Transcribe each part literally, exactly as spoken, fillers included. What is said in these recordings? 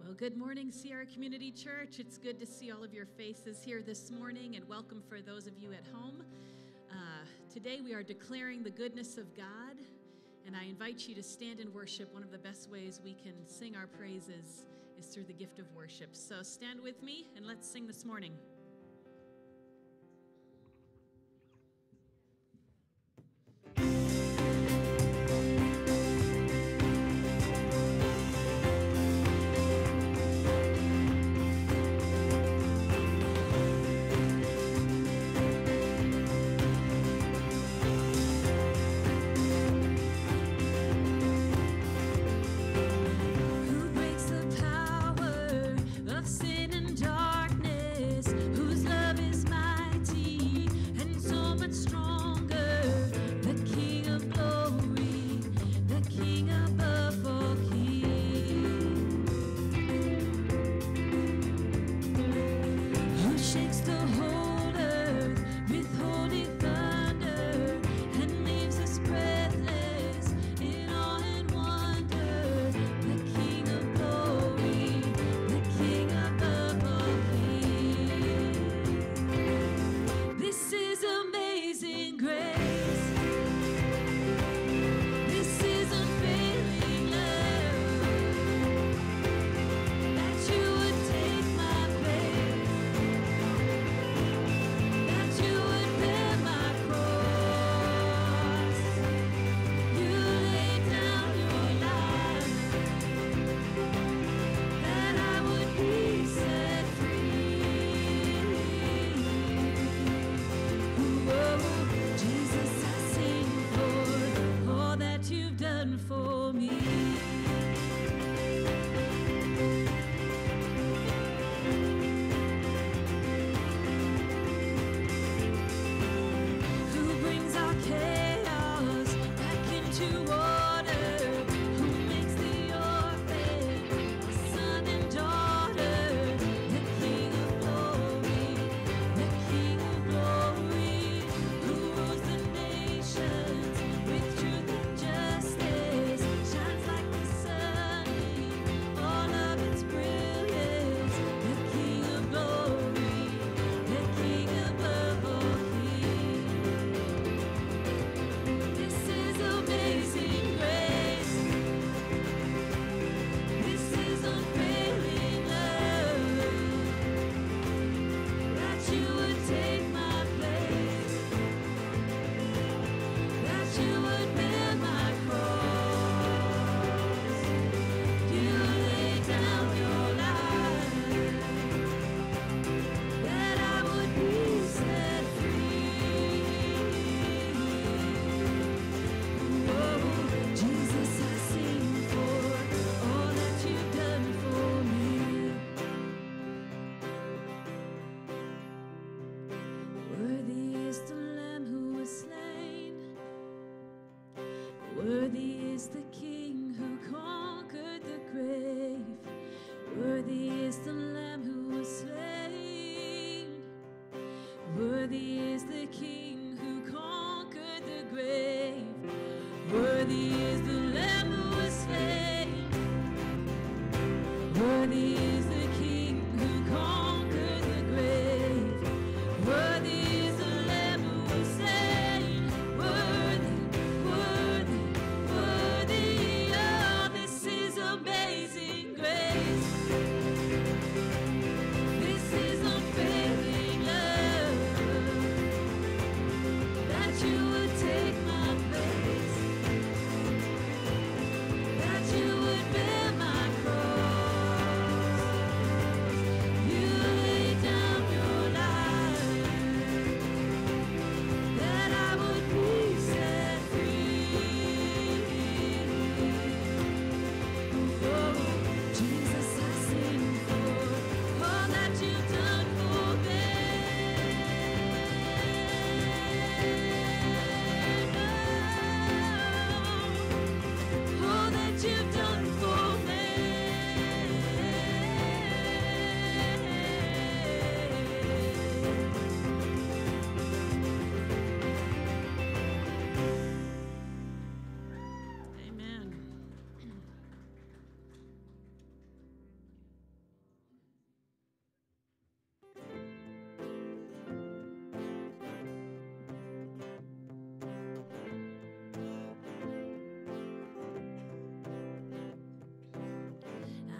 Good morning, Sierra Community Church. It's good to see all of your faces here this morning, and welcome for those of you at home. Uh, today we are declaring the goodness of God, and I invite you to stand and worship. One of the best ways we can sing our praises is through the gift of worship. So stand with me and let's sing this morning. Who breaks the power of sin and darkness?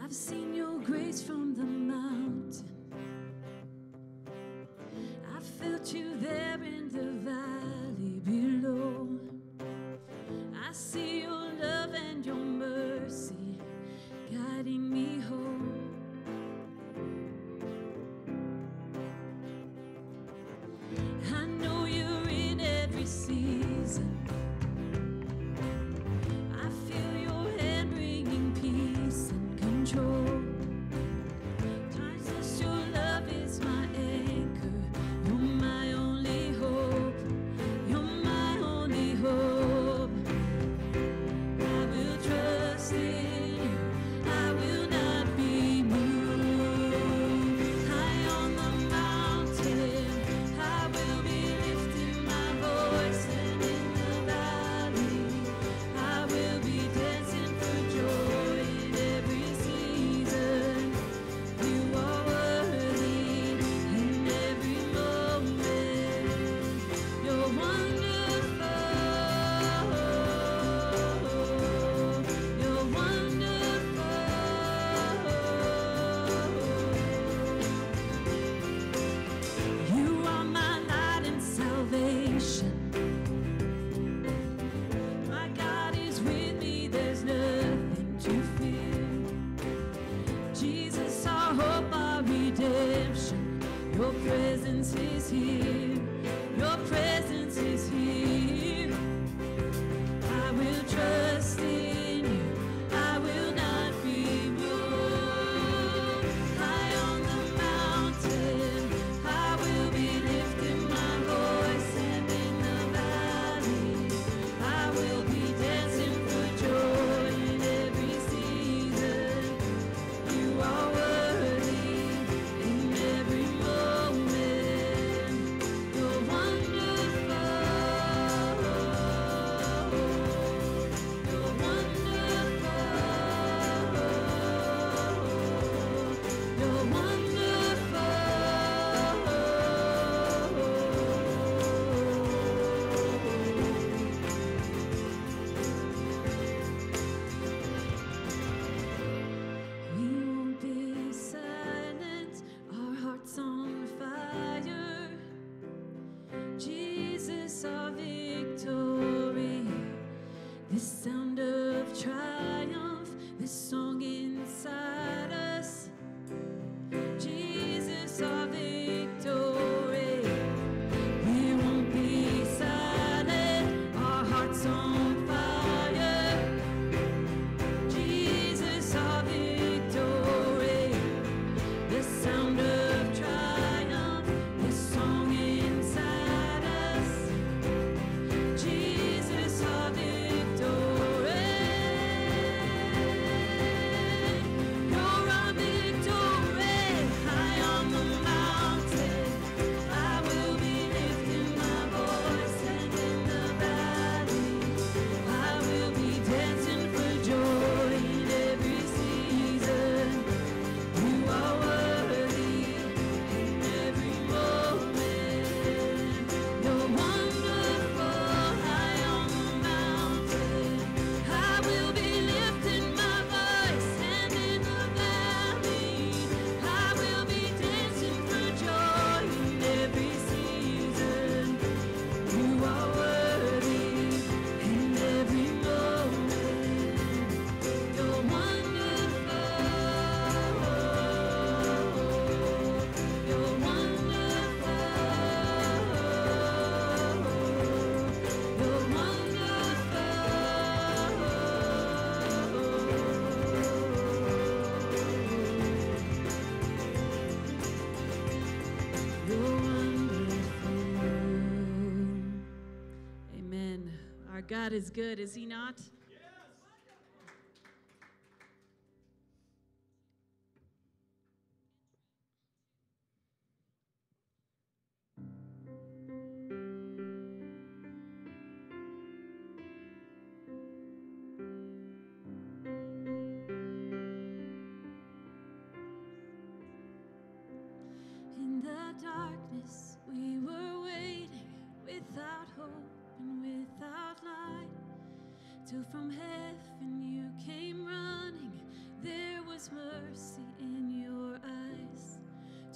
I've seen your grace from the mountain. I felt you there in the valley below. I see your love and your mercy guiding me home. I know you're in every season. I feel your hand bringing peace and control. Jesus, your love is my anchor. You're my only hope. You're my only hope. I will trust in you. I will not be moved. High on the mountain, I will be lifting my voice, and in the valley, I will be dancing for joy in every season. You are worthy in every moment. You're wonderful. You're wonderful. You are my light and salvation. My God is with me, there's nothing to fear. Jesus, our hope, our redemption. Your presence is here. Your presence is here. I will trust in you. I will not be moved. High on the mountain, I will be lifting my voice, and in the valley, I will be dancing for joy in every season. You are worthy in every moment. You're wonderful. You're wonderful. You're We won't be silent, our hearts on fire. Jesus, our victory. This sound of triumph, this song inside us. Jesus, our victory. We won't be silent, our hearts on fire. Jesus, our victory. The sound of triumph, the song inside us. Jesus, our victory. You're our victory. High on the mountain, I will be lifting my voice, and in the valley, I will be dancing for joy in every season. You are worthy in every moment. You're wonderful. High on the mountain, I will be lifting my voice, and in the valley, I will be dancing for joy in every season. You are worthy in every moment. You're wonderful. You're wonderful. You're wonderful. You're wonderful. Amen. Our God is good, is he not? In the darkness, we were waiting without hope and without light. Till from heaven you came running, there was mercy.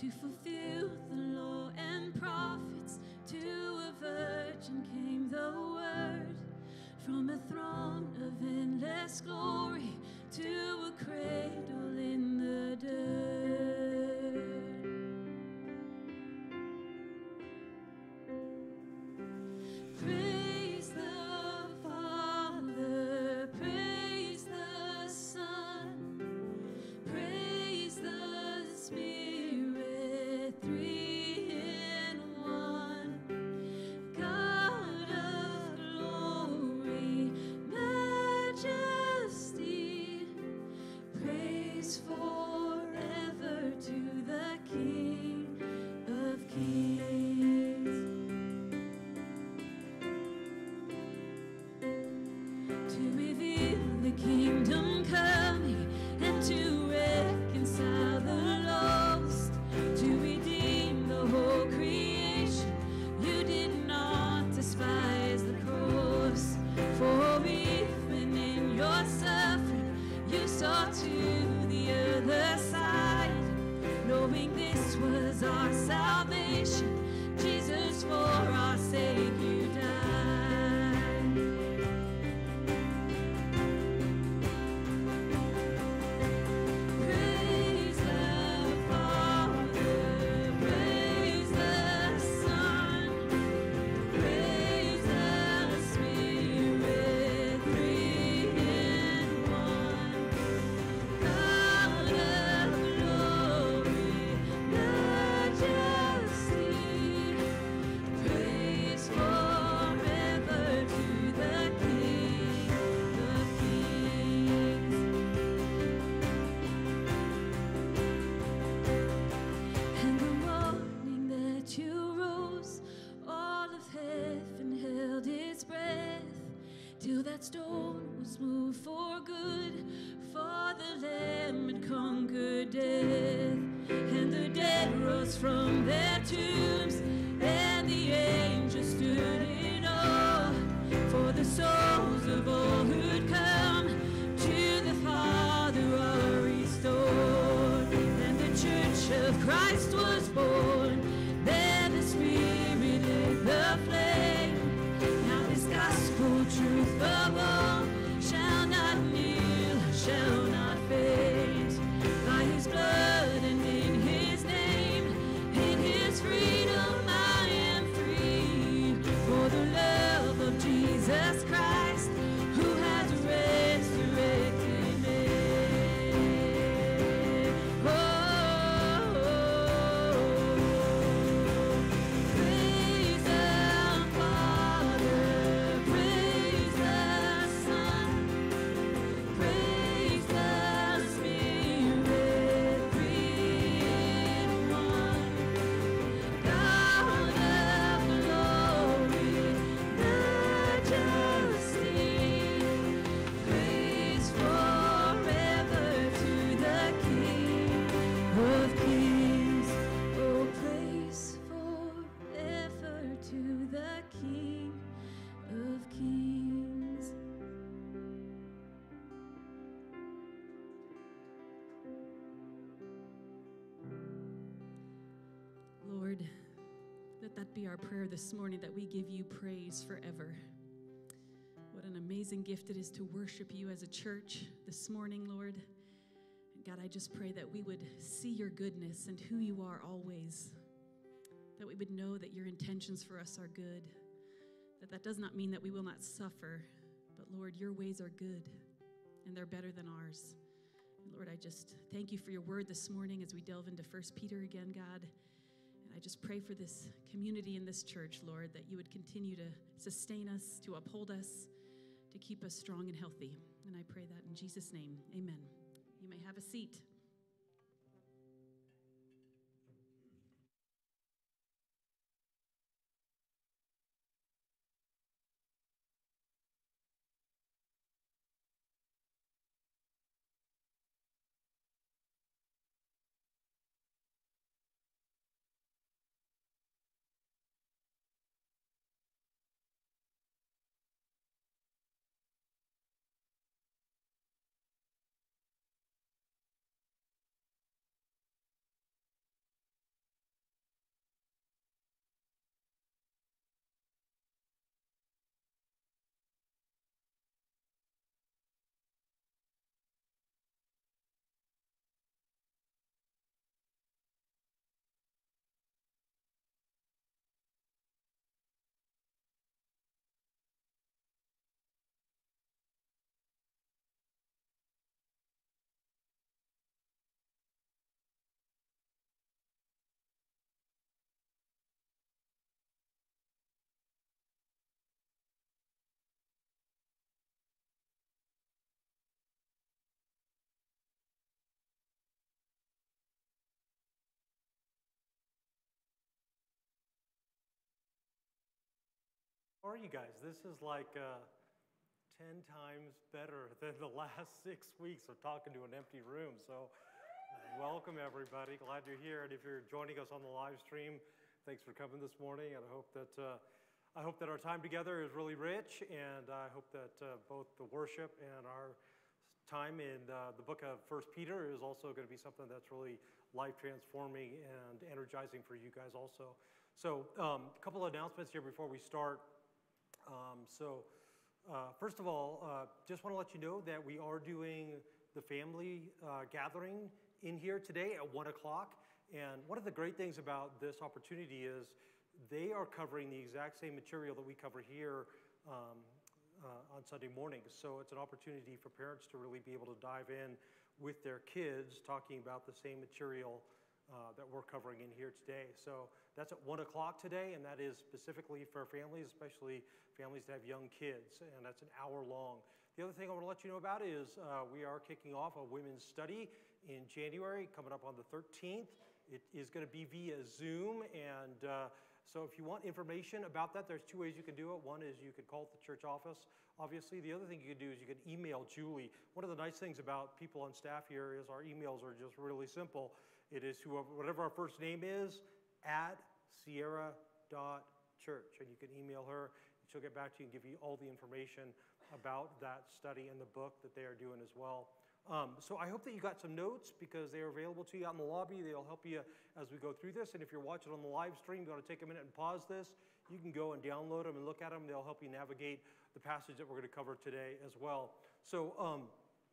to fulfill the law and prophets. To a virgin came the word, from a throne of endless glory to a cradle in the dirt. Praise the Father, praise the Son, praise the Spirit, three in one. God of glory, majesty, praise forever to the King of Kings. To reveal the kingdom coming and to reconcile the lost, to redeem the whole creation. You did not despise the cross, for even in your suffering you saw to the other side, knowing this was our salvation. Jesus, for our sake you died. Praise the Father, praise the Son, praise the Spirit, three in one. God of glory, majesty, praise forever to the King of Kings. And the morning that you rose, all of heaven held its breath, till that stone was moved for good, for the Lamb had conquered death. And the dead rose from their tombs, and the angels stood in awe, for the souls of all who'd come to the Father are restored. And the church of Christ was born, there the Spirit lit the flame. Now this gospel truth of all shall not kneel, shall not faint. By his blood and in his name, in his freedom I am free. For the love of Jesus Christ, who has resurrected me. Oh, praise the Father, praise the Son, praise the Spirit, three in one. God of glory, majesty, praise forever to the King of Kings. Oh, praise forever to the King of Kings. Lord, let that be our prayer this morning, that we give you praise forever. What an amazing gift it is to worship you as a church this morning, Lord. And God, I just pray that we would see your goodness and who you are always, that we would know that your intentions for us are good, that that does not mean that we will not suffer, but Lord, your ways are good and they're better than ours. And Lord, I just thank you for your word this morning as we delve into First Peter again, God. And I just pray for this community in this church, Lord, that you would continue to sustain us, to uphold us, to keep us strong and healthy. And I pray that in Jesus' name, amen. You may have a seat. How are you guys? This is like uh, ten times better than the last six weeks of talking to an empty room. So welcome, everybody. Glad you're here. And if you're joining us on the live stream, thanks for coming this morning. And I hope that, uh, I hope that our time together is really rich. And I hope that uh, both the worship and our time in uh, the book of First Peter is also going to be something that's really life-transforming and energizing for you guys also. So um, a couple of announcements here before we start. Um, so uh, first of all, uh, just want to let you know that we are doing the family uh, gathering in here today at one o'clock. And one of the great things about this opportunity is they are covering the exact same material that we cover here um, uh, on Sunday mornings. So it's an opportunity for parents to really be able to dive in with their kids talking about the same material uh, that we're covering in here today. So that's at one o'clock today, and that is specifically for families, especially families that have young kids, and that's an hour long. The other thing I want to let you know about is uh, we are kicking off a women's study in January, coming up on the thirteenth. It is going to be via Zoom, and uh, so if you want information about that, there's two ways you can do it. One is you could call the church office, obviously. The other thing you could do is you could email Julie. One of the nice things about people on staff here is our emails are just really simple. It is whoever, whatever our first name is, at sierra dot church, and you can email her. She'll get back to you and give you all the information about that study and the book that they are doing as well. Um, so I hope that you got some notes because they are available to you out in the lobby. They'll help you as we go through this. And if you're watching on the live stream, you want to take a minute and pause this. You can go and download them and look at them. They'll help you navigate the passage that we're going to cover today as well. So um,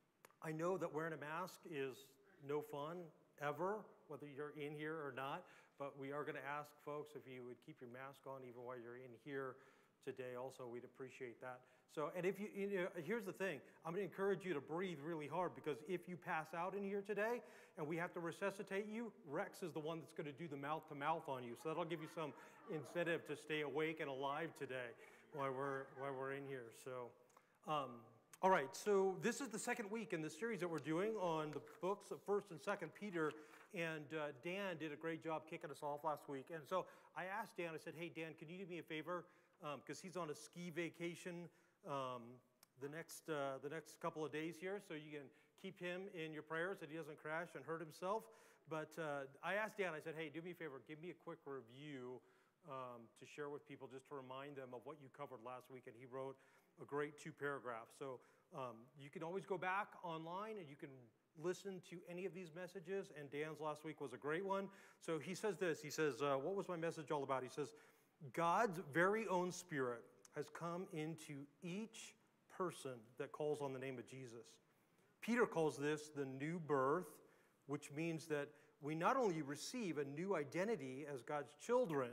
I know that wearing a mask is no fun ever, whether you're in here or not. But we are going to ask folks if you would keep your mask on even while you're in here today also. We'd appreciate that. So, and if you, you know, here's the thing, I'm going to encourage you to breathe really hard because if you pass out in here today and we have to resuscitate you, Rex is the one that's going to do the mouth to mouth on you. So that'll give you some incentive to stay awake and alive today while we're, while we're in here. So, um, all right, so this is the second week in the series that we're doing on the books of First and Second Peter. And uh, Dan did a great job kicking us off last week. And so I asked Dan, I said, hey, Dan, can you do me a favor? Because um, he's on a ski vacation um, the next uh, the next couple of days here. So you can keep him in your prayers that he doesn't crash and hurt himself. But uh, I asked Dan, I said, hey, do me a favor. Give me a quick review um, to share with people just to remind them of what you covered last week. And he wrote a great two paragraphs. So um, you can always go back online and you can listen to any of these messages, and Dan's last week was a great one. So he says this, he says, uh, what was my message all about? He says, God's very own Spirit has come into each person that calls on the name of Jesus. Peter calls this the new birth, which means that we not only receive a new identity as God's children,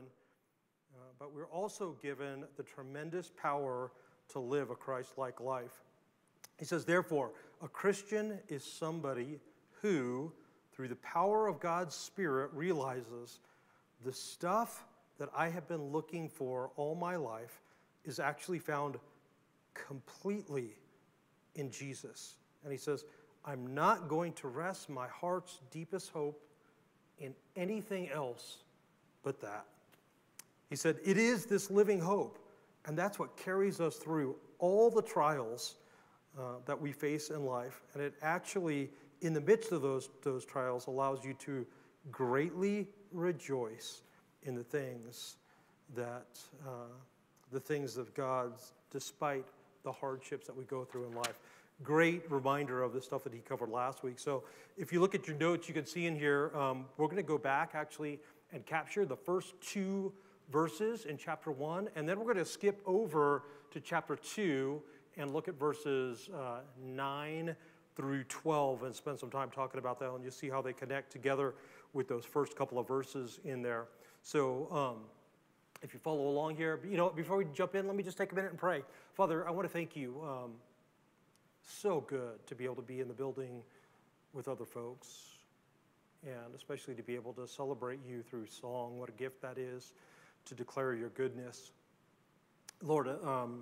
uh, but we're also given the tremendous power to live a Christ-like life. He says, therefore, a Christian is somebody who, through the power of God's Spirit, realizes the stuff that I have been looking for all my life is actually found completely in Jesus. And he says, I'm not going to rest my heart's deepest hope in anything else but that. He said, it is this living hope, and that's what carries us through all the trials Uh, that we face in life. And it actually, in the midst of those, those trials, allows you to greatly rejoice in the things that, uh, the things of God's, despite the hardships that we go through in life. Great reminder of the stuff that he covered last week. So if you look at your notes, you can see in here, um, we're going to go back actually and capture the first two verses in chapter one, and then we're going to skip over to chapter two and look at verses uh, nine through twelve and spend some time talking about that, and you'll see how they connect together with those first couple of verses in there. So um, if you follow along here, you know, before we jump in, let me just take a minute and pray. Father, I want to thank you. Um, so good to be able to be in the building with other folks, and especially to be able to celebrate you through song. What a gift that is to declare your goodness. Lord, um,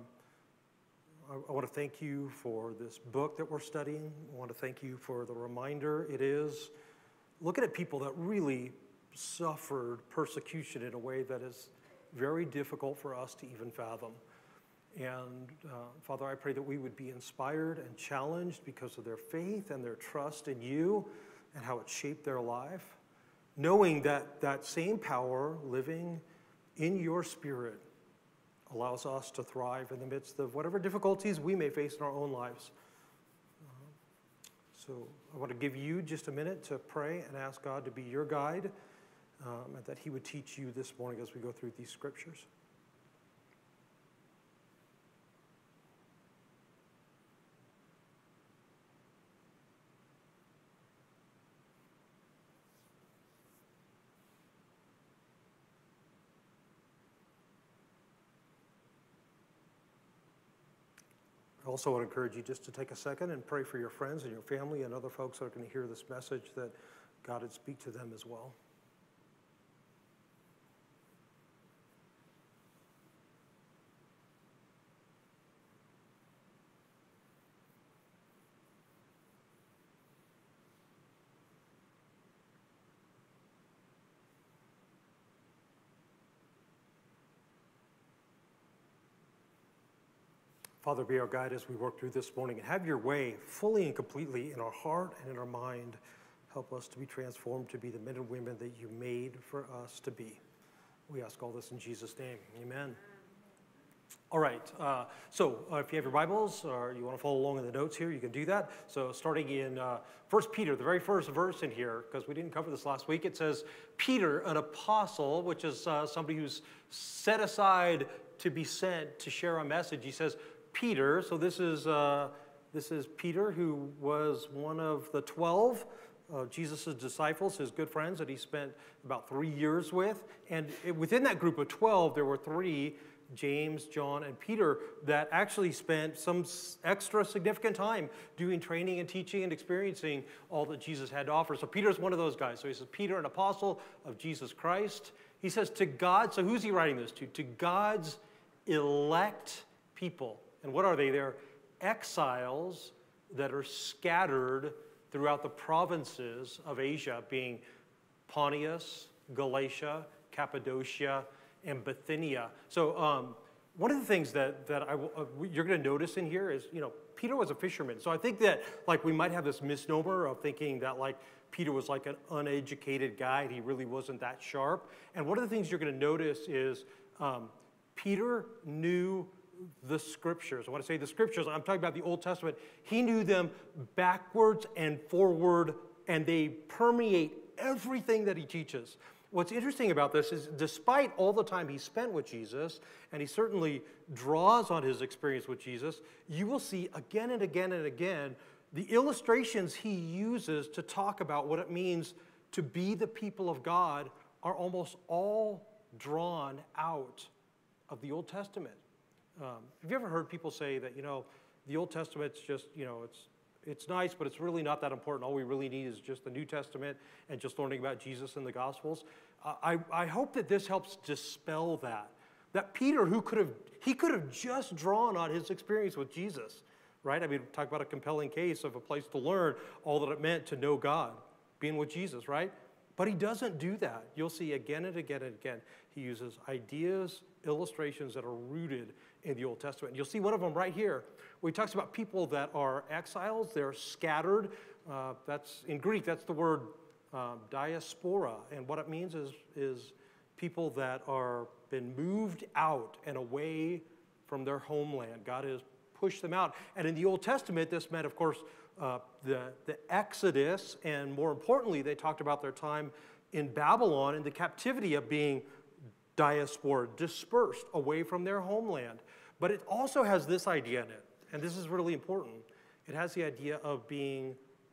I want to thank you for this book that we're studying. I want to thank you for the reminder it is. Looking at people that really suffered persecution in a way that is very difficult for us to even fathom. And uh, Father, I pray that we would be inspired and challenged because of their faith and their trust in you and how it shaped their life, knowing that that same power living in your spirit allows us to thrive in the midst of whatever difficulties we may face in our own lives. Uh, so I want to give you just a minute to pray and ask God to be your guide, um, and that he would teach you this morning as we go through these scriptures. I also want to encourage you just to take a second and pray for your friends and your family and other folks that are going to hear this message, that God would speak to them as well. Father, be our guide as we work through this morning, and have your way fully and completely in our heart and in our mind. Help us to be transformed to be the men and women that you made for us to be. We ask all this in Jesus' name. Amen. All right, uh, so uh, if you have your Bibles or you want to follow along in the notes here, you can do that. So starting in uh, First Peter, the very first verse in here, because we didn't cover this last week, it says, Peter, an apostle, which is uh, somebody who's set aside to be sent to share a message. He says, Peter, so this is uh, this is Peter, who was one of the twelve of Jesus' disciples, his good friends that he spent about three years with. And it, within that group of twelve, there were three, James, John, and Peter, that actually spent some extra significant time doing training and teaching and experiencing all that Jesus had to offer. So Peter's one of those guys. So he says, Peter, an apostle of Jesus Christ. He says to God, so who's he writing this to? To God's elect people. And what are they? They're exiles that are scattered throughout the provinces of Asia, being Pontus, Galatia, Cappadocia, and Bithynia. So um, one of the things that, that I, uh, you're going to notice in here is, you know, Peter was a fisherman. So I think that, like, we might have this misnomer of thinking that, like, Peter was like an uneducated guy and he really wasn't that sharp. And one of the things you're going to notice is um, Peter knew the scriptures. When I say the scriptures, I'm talking about the Old Testament. He knew them backwards and forward, and they permeate everything that he teaches. What's interesting about this is, despite all the time he spent with Jesus, and he certainly draws on his experience with Jesus, you will see again and again and again the illustrations he uses to talk about what it means to be the people of God are almost all drawn out of the Old Testament. Um, have you ever heard people say that, you know, the Old Testament's just, you know, it's it's nice, but it's really not that important. All we really need is just the New Testament and just learning about Jesus in the Gospels. Uh, I, I hope that this helps dispel that. That Peter, who could have, he could have just drawn on his experience with Jesus, right? I mean, talk about a compelling case of a place to learn all that it meant to know God, being with Jesus, right? But he doesn't do that. You'll see again and again and again, he uses ideas, illustrations that are rooted in the Old Testament. You'll see one of them right here, where he talks about people that are exiles, they're scattered. Uh, that's in Greek, that's the word um, diaspora. And what it means is, is people that are been moved out and away from their homeland. God has pushed them out. And in the Old Testament, this meant, of course, uh, the, the Exodus, and more importantly, they talked about their time in Babylon in the captivity of being diaspora, dispersed away from their homeland. But it also has this idea in it, and this is really important. It has the idea of being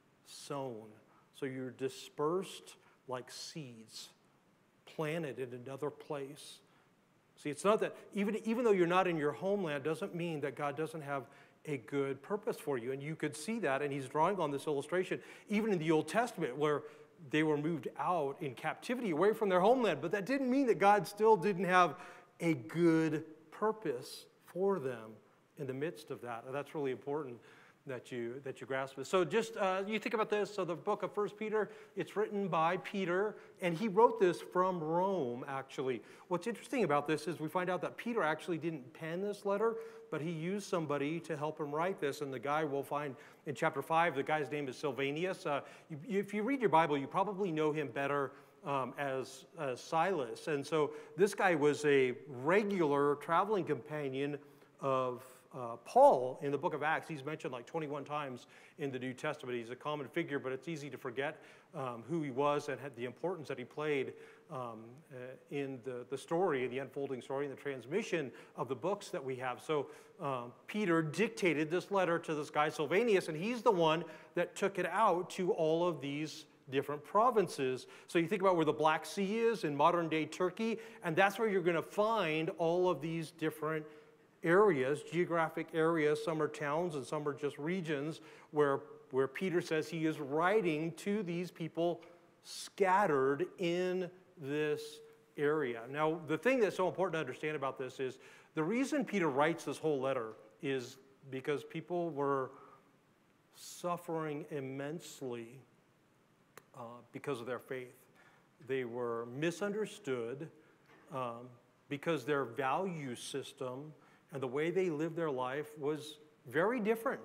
sown. So you're dispersed like seeds, planted in another place. See, it's not that, even, even though you're not in your homeland, doesn't mean that God doesn't have a good purpose for you. And you could see that, and he's drawing on this illustration, even in the Old Testament, where they were moved out in captivity away from their homeland. But that didn't mean that God still didn't have a good purpose for them in the midst of that. And that's really important. that you that you grasp it. So just uh, you think about this. So the book of First Peter, it's written by Peter, and he wrote this from Rome. Actually, what's interesting about this is we find out that Peter actually didn't pen this letter, but he used somebody to help him write this. And the guy we'll find in chapter five, the guy's name is Silvanus. Uh, you, if you read your Bible, you probably know him better um, as, as Silas. And so this guy was a regular traveling companion of Uh, Paul in the book of Acts. He's mentioned like twenty-one times in the New Testament. He's a common figure, but it's easy to forget um, who he was and had the importance that he played um, uh, in the, the story, in the unfolding story, in the transmission of the books that we have. So um, Peter dictated this letter to this guy Silvanus, and he's the one that took it out to all of these different provinces. So you think about where the Black Sea is in modern-day Turkey, and that's where you're going to find all of these different areas, geographic areas. Some are towns and some are just regions where, where Peter says he is writing to these people scattered in this area. Now, the thing that's so important to understand about this is the reason Peter writes this whole letter is because people were suffering immensely uh, because of their faith. They were misunderstood um, because their value system and the way they lived their life was very different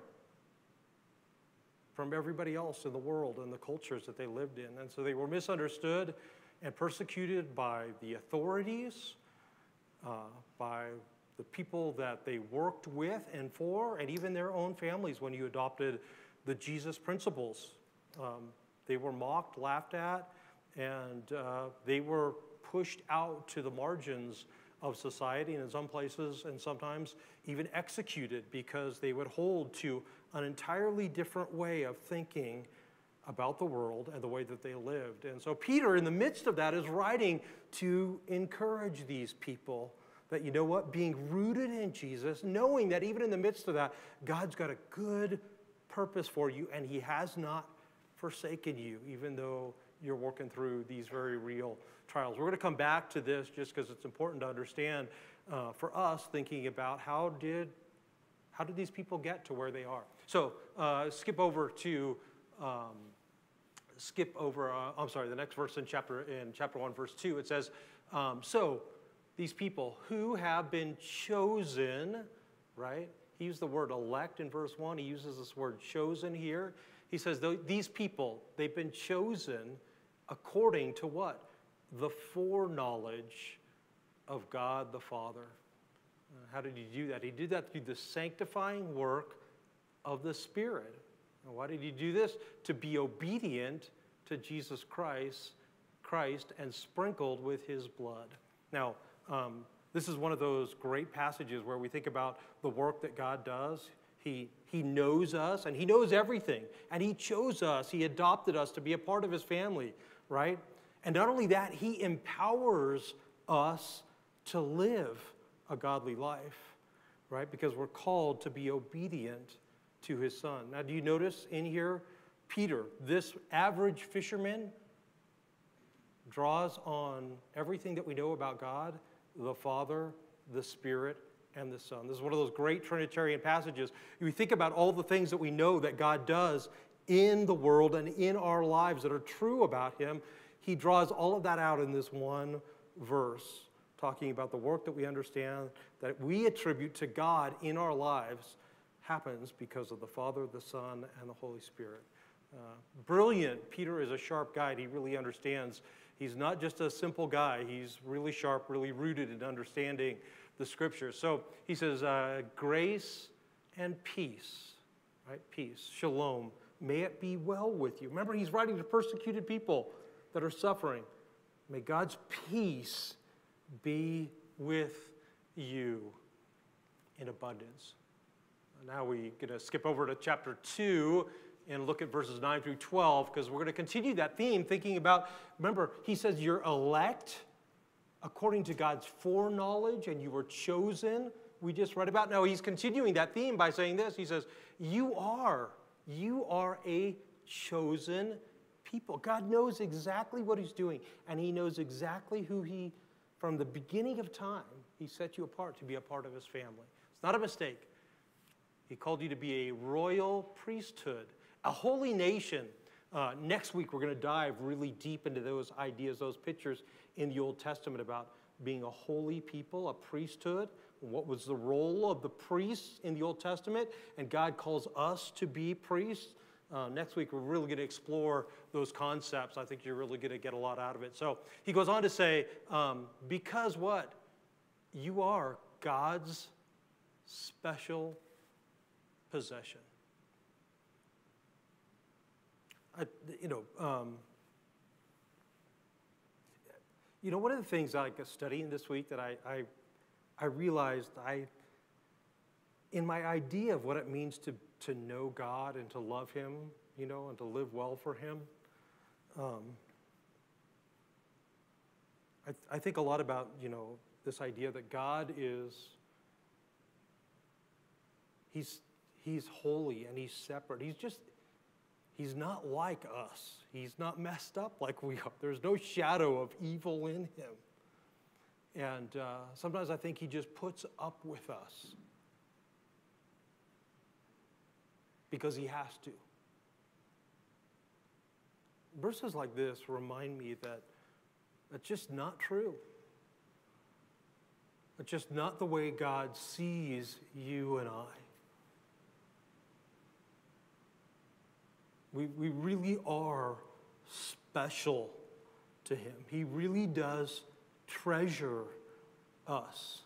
from everybody else in the world and the cultures that they lived in. And so they were misunderstood and persecuted by the authorities, uh, by the people that they worked with and for, and even their own families when you adopted the Jesus principles. Um, they were mocked, laughed at, and uh, they were pushed out to the margins of society, and in some places and sometimes even executed because they would hold to an entirely different way of thinking about the world and the way that they lived. And so Peter, in the midst of that, is writing to encourage these people that, you know what, being rooted in Jesus, knowing that even in the midst of that, God's got a good purpose for you, and he has not forsaken you, even though you're working through these very real trials. We're going to come back to this just because it's important to understand uh, for us thinking about how did how did these people get to where they are. So uh, skip over to um, skip over. Uh, I'm sorry. The next verse in chapter in chapter one, verse two. It says, um, "So these people who have been chosen," right? He used the word elect in verse one. He uses this word chosen here. He says these people, they've been chosen according to what? The foreknowledge of God the Father. Uh, how did he do that? He did that through the sanctifying work of the Spirit. And why did he do this? To be obedient to Jesus Christ, Christ and sprinkled with his blood. Now, um, this is one of those great passages where we think about the work that God does. He, he knows us, and he knows everything. And he chose us. He adopted us to be a part of his family, right? And not only that, he empowers us to live a godly life, right? Because we're called to be obedient to his son. Now, do you notice in here, Peter, this average fisherman, draws on everything that we know about God, the Father, the Spirit, and the Son. This is one of those great Trinitarian passages. You think about all the things that we know that God does in the world and in our lives that are true about him. He draws all of that out in this one verse, talking about the work that we understand that we attribute to God in our lives happens because of the Father, the Son, and the Holy Spirit. Uh, brilliant. Peter is a sharp guy. He really understands. He's not just a simple guy. He's really sharp, really rooted in understanding the Scriptures. So he says, uh, grace and peace, right? Peace, shalom. May it be well with you. Remember, he's writing to persecuted people that are suffering. May God's peace be with you in abundance. Now we're going to skip over to chapter two and look at verses nine through twelve, because we're going to continue that theme thinking about, remember, he says you're elect according to God's foreknowledge, and you were chosen. We just read about. Now he's continuing that theme by saying this. He says, you are, you are a chosen people. God knows exactly what he's doing, and he knows exactly who he, from the beginning of time, he set you apart to be a part of his family. It's not a mistake. He called you to be a royal priesthood, a holy nation. Uh, next week, we're going to dive really deep into those ideas, those pictures in the Old Testament about being a holy people, a priesthood. What was the role of the priests in the Old Testament? And God calls us to be priests. Uh, next week, we're really going to explore those concepts. I think you're really going to get a lot out of it. So he goes on to say, um, because what? You are God's special possession. I, you know, um, you know, one of the things I was studying this week that I, I, I realized I, in my idea of what it means to, to know God and to love Him, you know, and to live well for Him, um, I, I think a lot about, you know, this idea that God is, He's, He's holy and He's separate. He's just, He's not like us. He's not messed up like we are. There's no shadow of evil in Him. And uh, sometimes I think He just puts up with us because He has to. Verses like this remind me that that's just not true. It's just not the way God sees you and I. We, we really are special to Him. He really does treasure us.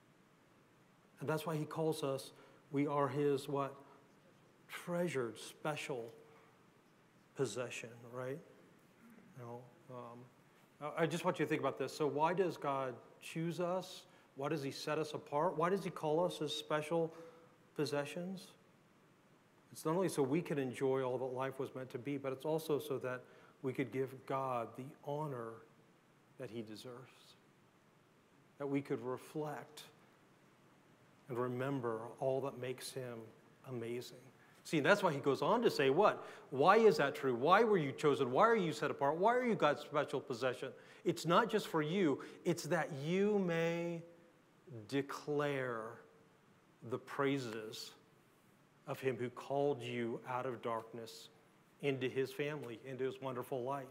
And that's why He calls us, we are His what? Treasured, special possession, right? You know, um, I just want you to think about this. So why does God choose us? Why does He set us apart? Why does He call us His special possessions? It's not only so we can enjoy all that life was meant to be, but it's also so that we could give God the honor that He deserves. That we could reflect and remember all that makes Him amazing. See, and that's why He goes on to say what? Why is that true? Why were you chosen? Why are you set apart? Why are you God's special possession? It's not just for you. It's that you may declare the praises of Him who called you out of darkness into His family, into His wonderful light.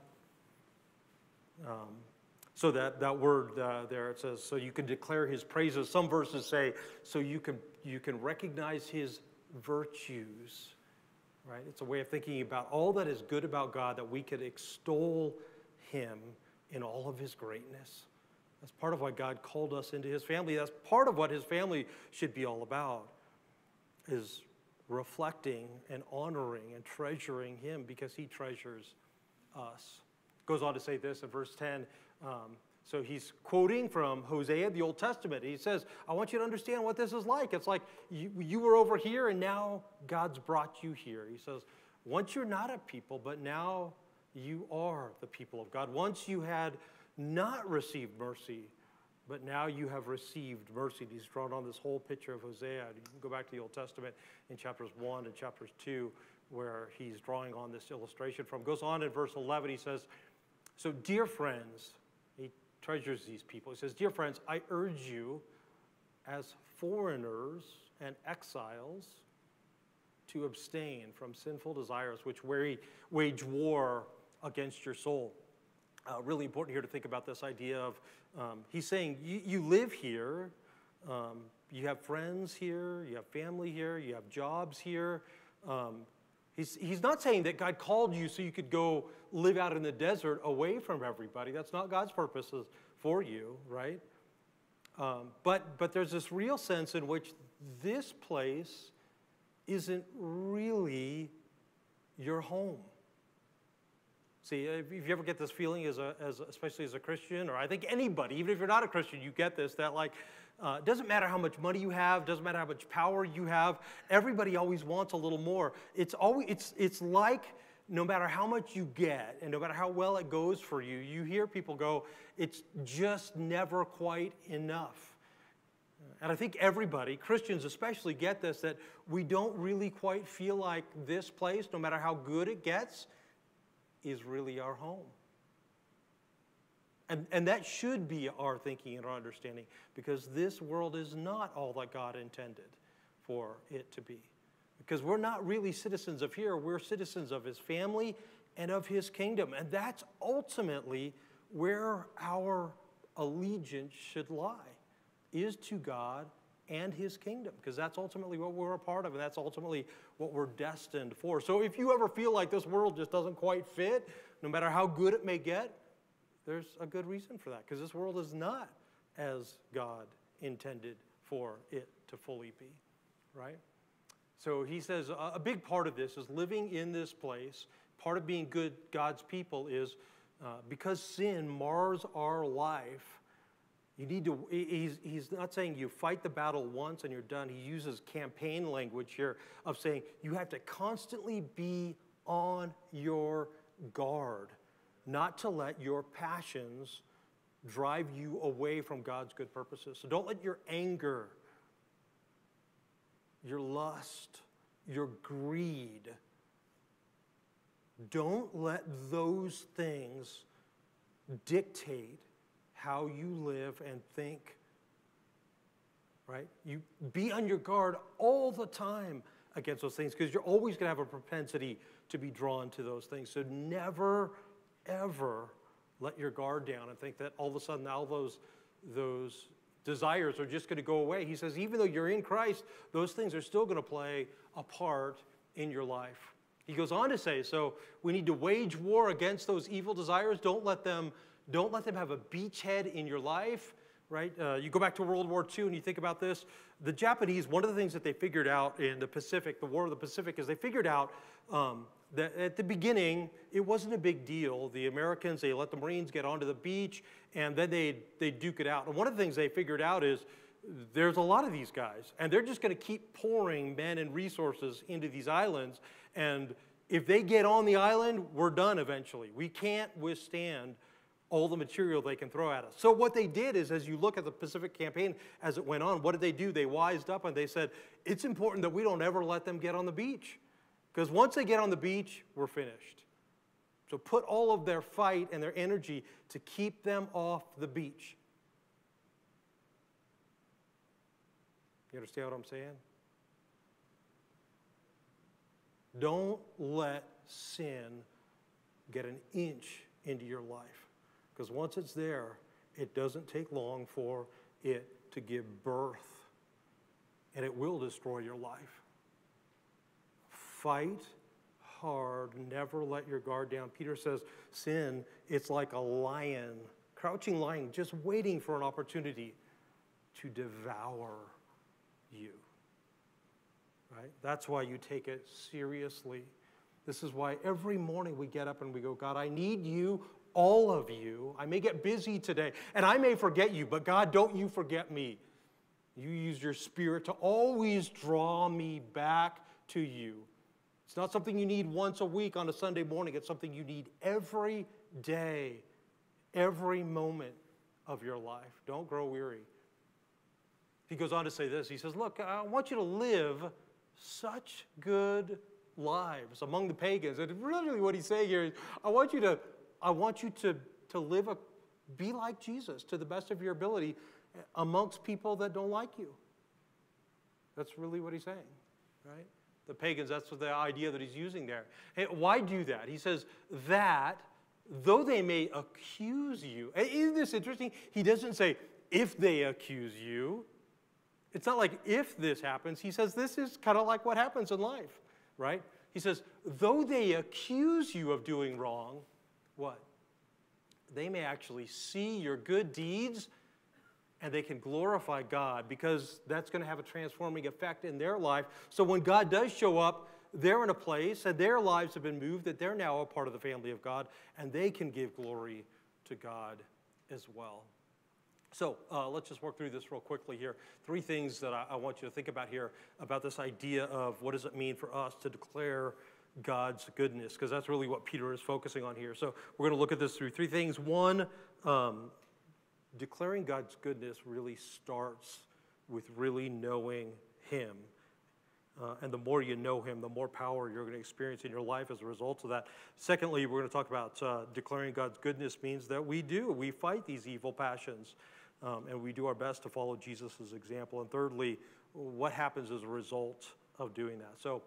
Um, so that, that word uh, there, it says, so you can declare His praises. Some verses say, so you can, you can recognize His virtues, right? It's a way of thinking about all that is good about God, that we could extol Him in all of His greatness. That's part of why God called us into His family. That's part of what His family should be all about, is reflecting and honoring and treasuring Him because He treasures us. Goes on to say this in verse ten. Um, so he's quoting from Hosea, the Old Testament. He says, I want you to understand what this is like. It's like you, you were over here and now God's brought you here. He says, once you're not a people, but now you are the people of God. Once you had not received mercy, but now you have received mercy. He's drawn on this whole picture of Hosea. You can go back to the Old Testament in chapters one and chapters two, where he's drawing on this illustration from. Goes on in verse eleven, he says, so dear friends, he treasures these people. He says, dear friends, I urge you as foreigners and exiles to abstain from sinful desires which wage war against your soul. Uh, really important here to think about this idea of, um, he's saying, you, you live here, um, you have friends here, you have family here, you have jobs here. Um, he's, he's not saying that God called you so you could go live out in the desert away from everybody. That's not God's purposes for you, right? Um, but, but there's this real sense in which this place isn't really your home. See, if you ever get this feeling, as a, as a, especially as a Christian, or I think anybody, even if you're not a Christian, you get this, that like, uh, it doesn't matter how much money you have, doesn't matter how much power you have, everybody always wants a little more. It's always, it's, it's like no matter how much you get, and no matter how well it goes for you, you hear people go, it's just never quite enough. And I think everybody, Christians especially, get this, that we don't really quite feel like this place, no matter how good it gets, is really our home. And, and that should be our thinking and our understanding, because this world is not all that God intended for it to be. because we're not really citizens of here. We're citizens of his family and of his kingdom. And that's ultimately where our allegiance should lie, is to God and his kingdom, because that's ultimately what we're a part of, and that's ultimately what we're destined for. So if you ever feel like this world just doesn't quite fit, no matter how good it may get, there's a good reason for that, because this world is not as God intended for it to fully be, right? So he says a big part of this is living in this place. Part of being good God's people is uh, because sin mars our life, you need to, he's, he's not saying you fight the battle once and you're done. He uses campaign language here of saying you have to constantly be on your guard, not to let your passions drive you away from God's good purposes. So don't let your anger, your lust, your greed, don't let those things dictate how you live and think, right? You be on your guard all the time against those things, because you're always going to have a propensity to be drawn to those things. So never, ever let your guard down and think that all of a sudden all those, those desires are just going to go away. He says even though you're in Christ, those things are still going to play a part in your life. He goes on to say, so we need to wage war against those evil desires. Don't let them Don't let them have a beachhead in your life, right? Uh, you go back to World War Two and you think about this. The Japanese, one of the things that they figured out in the Pacific, the War of the Pacific, is they figured out um, that at the beginning, it wasn't a big deal. The Americans, they let the Marines get onto the beach, and then they'd, they'd duke it out. And one of the things they figured out is there's a lot of these guys, and they're just going to keep pouring men and resources into these islands. And if they get on the island, we're done eventually. We can't withstand all the material they can throw at us. So what they did is, as you look at the Pacific Campaign as it went on, what did they do? They wised up and they said, it's important that we don't ever let them get on the beach, because once they get on the beach, we're finished. So put all of their fight and their energy to keep them off the beach. You understand what I'm saying? Don't let sin get an inch into your life. Because once it's there, it doesn't take long for it to give birth, and it will destroy your life. Fight hard, never let your guard down. Peter says, sin, it's like a lion, crouching lion, just waiting for an opportunity to devour you. Right? That's why you take it seriously. This is why every morning we get up and we go, God, I need you, all of you. I may get busy today, and I may forget you, but God, don't you forget me. You use your Spirit to always draw me back to you. It's not something you need once a week on a Sunday morning. It's something you need every day, every moment of your life. Don't grow weary. He goes on to say this. He says, look, I want you to live such good lives among the pagans. And really what he's saying here is, I want you to, I want you to, to live a, be like Jesus to the best of your ability amongst people that don't like you. That's really what he's saying, right? The pagans, that's the idea that he's using there. Hey, why do that? He says that though they may accuse you, isn't this interesting? He doesn't say if they accuse you. It's not like if this happens. He says this is kind of like what happens in life, right? He says, though they accuse you of doing wrong, what? They may actually see your good deeds and they can glorify God, because that's going to have a transforming effect in their life. So when God does show up, they're in a place and their lives have been moved that they're now a part of the family of God, and they can give glory to God as well. So uh, let's just work through this real quickly here. Three things that I, I want you to think about here about this idea of what does it mean for us to declare God's goodness, because that's really what Peter is focusing on here. So we're going to look at this through three things. One, um, declaring God's goodness really starts with really knowing Him. Uh, and the more you know Him, the more power you're going to experience in your life as a result of that. Secondly, we're going to talk about uh, declaring God's goodness means that we do. We fight these evil passions, um, and we do our best to follow Jesus' example. And thirdly, what happens as a result of doing that. So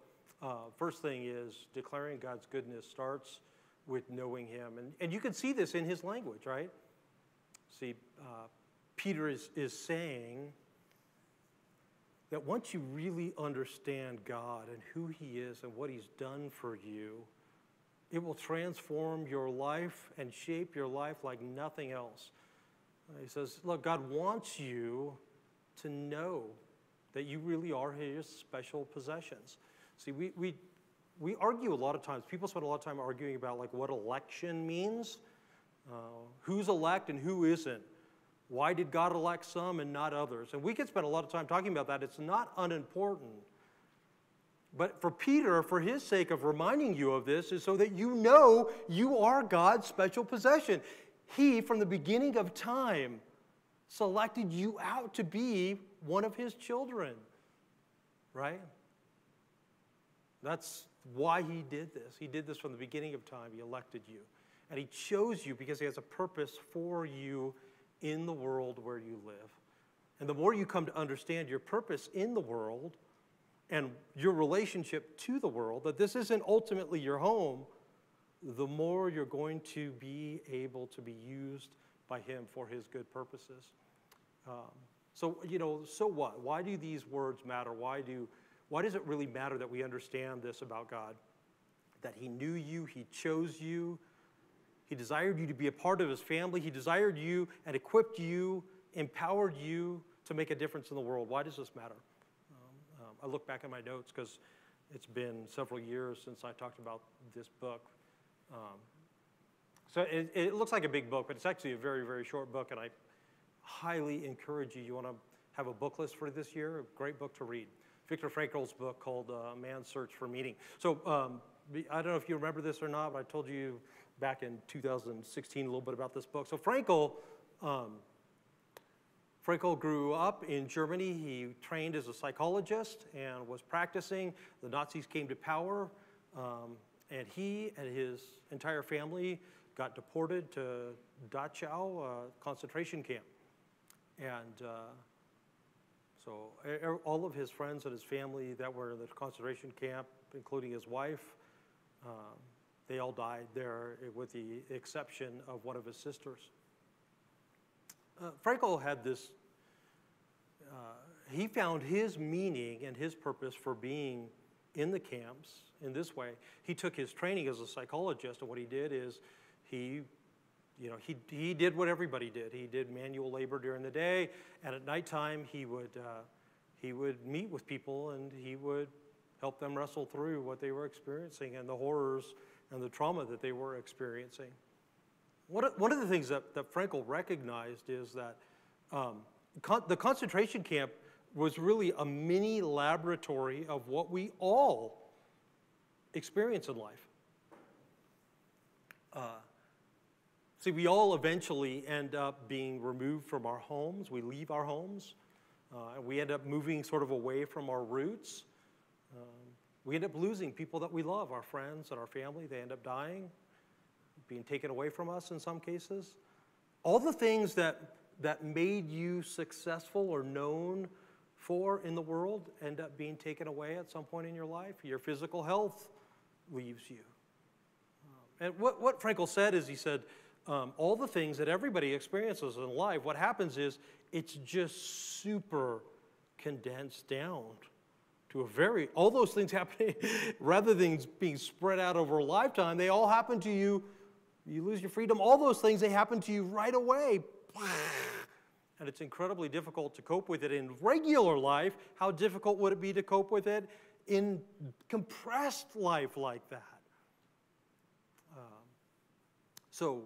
Uh, first thing is declaring God's goodness starts with knowing him. And, and you can see this in his language, right? See, uh, Peter is, is saying that once you really understand God and who he is and what he's done for you, it will transform your life and shape your life like nothing else. Uh, he says, look, God wants you to know that you really are his special possessions. See, we, we, we argue a lot of times. People spend a lot of time arguing about like what election means, uh, who's elect and who isn't. Why did God elect some and not others? And we could spend a lot of time talking about that. It's not unimportant. But for Peter, for his sake of reminding you of this, is so that you know you are God's special possession. He, from the beginning of time, selected you out to be one of his children, right? That's why he did this. He did this from the beginning of time. He elected you. And he chose you because he has a purpose for you in the world where you live. And the more you come to understand your purpose in the world and your relationship to the world, that this isn't ultimately your home, the more you're going to be able to be used by him for his good purposes. Um, so, you know, so what? Why do these words matter? Why do, why does it really matter that we understand this about God? That he knew you, he chose you, he desired you to be a part of his family, he desired you and equipped you, empowered you to make a difference in the world. Why does this matter? Um, um, I look back at my notes because it's been several years since I talked about this book. Um, so it, it looks like a big book, but it's actually a very, very short book, and I highly encourage you. You want to have a book list for this year? A great book to read. Viktor Frankl's book called uh, Man's Search for Meaning. So um, I don't know if you remember this or not, but I told you back in two thousand sixteen a little bit about this book. So Frankl, um, Frankl grew up in Germany. He trained as a psychologist and was practicing. The Nazis came to power, um, and he and his entire family got deported to Dachau uh, concentration camp. And uh, so er, all of his friends and his family that were in the concentration camp, including his wife, um, they all died there with the exception of one of his sisters. Uh, Frankl had this, uh, he found his meaning and his purpose for being in the camps in this way. He took his training as a psychologist, and what he did is he You know, he, he did what everybody did. He did manual labor during the day, and at nighttime he would, uh, he would meet with people and he would help them wrestle through what they were experiencing and the horrors and the trauma that they were experiencing. One of, one of the things that, that Frankl recognized is that um, con the concentration camp was really a mini laboratory of what we all experience in life. Uh, See, we all eventually end up being removed from our homes. We leave our homes. Uh, and we end up moving sort of away from our roots. Um, we end up losing people that we love, our friends and our family. They end up dying, being taken away from us in some cases. All the things that, that made you successful or known for in the world end up being taken away at some point in your life. Your physical health leaves you. Um, and what, what Frankl said is he said, Um, all the things that everybody experiences in life, what happens is it's just super condensed down to a very, all those things happening, rather than being spread out over a lifetime, they all happen to you, you lose your freedom, all those things, they happen to you right away. And it's incredibly difficult to cope with it in regular life. How difficult would it be to cope with it in compressed life like that? Um, so,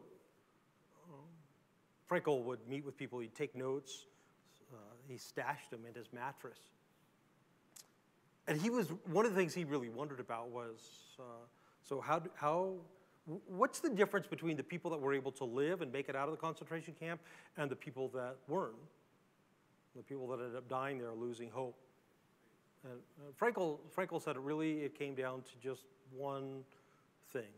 Frankl would meet with people, he'd take notes, uh, he stashed them in his mattress. And he was, one of the things he really wondered about was, uh, so how, how, what's the difference between the people that were able to live and make it out of the concentration camp and the people that weren't? The people that ended up dying there, losing hope. And uh, Frankl, Frankl said it really, it came down to just one thing.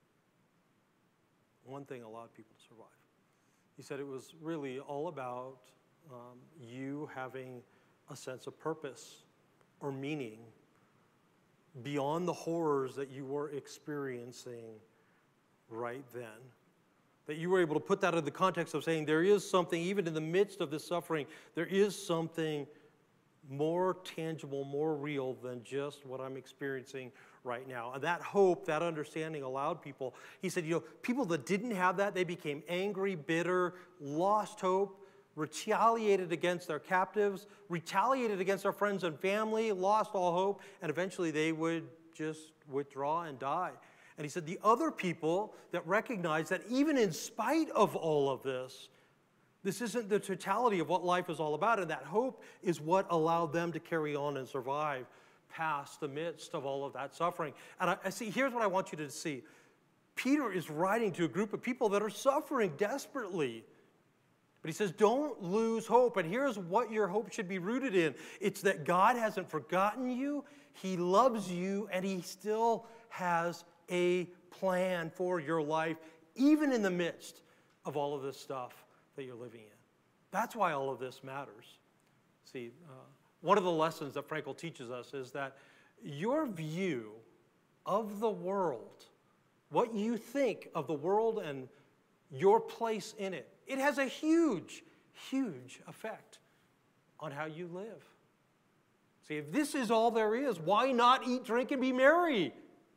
One thing allowed people to survive. He said it was really all about um, you having a sense of purpose or meaning beyond the horrors that you were experiencing right then. That you were able to put that in the context of saying there is something, even in the midst of this suffering, there is something more tangible, more real than just what I'm experiencing right now. And that hope, that understanding allowed people, he said, you know, people that didn't have that, they became angry, bitter, lost hope, retaliated against their captives, retaliated against their friends and family, lost all hope, and eventually they would just withdraw and die. And he said the other people that recognized that even in spite of all of this, this isn't the totality of what life is all about, and that hope is what allowed them to carry on and survive past the midst of all of that suffering. And I, I see, here's what I want you to see. Peter is writing to a group of people that are suffering desperately. But he says, don't lose hope. And here's what your hope should be rooted in. It's that God hasn't forgotten you. He loves you, and he still has a plan for your life, even in the midst of all of this stuff that you're living in. That's why all of this matters. See, uh, one of the lessons that Frankel teaches us is that your view of the world, what you think of the world and your place in it, it has a huge, huge effect on how you live. See, if this is all there is, why not eat, drink, and be merry?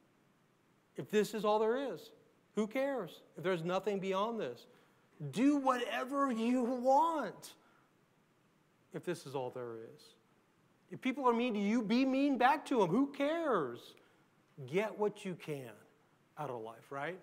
If this is all there is, who cares? If there's nothing beyond this, do whatever you want. If this is all there is. If people are mean to you, be mean back to them. Who cares? Get what you can out of life, right?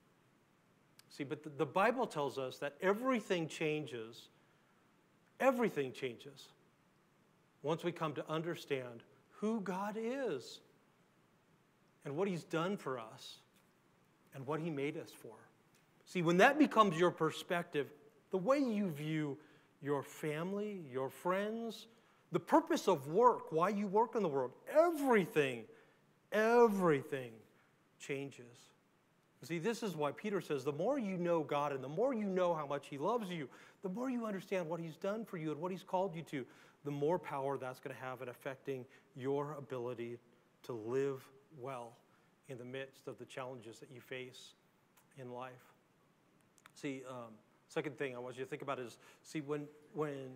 See, but the, the Bible tells us that everything changes. Everything changes once we come to understand who God is and what he's done for us and what he made us for. See, when that becomes your perspective, the way you view your family, your friends, the purpose of work, why you work in the world, everything, everything changes. See, this is why Peter says, the more you know God and the more you know how much he loves you, the more you understand what he's done for you and what he's called you to, the more power that's going to have in affecting your ability to live well in the midst of the challenges that you face in life. See, um, second thing I want you to think about is, see, when, when,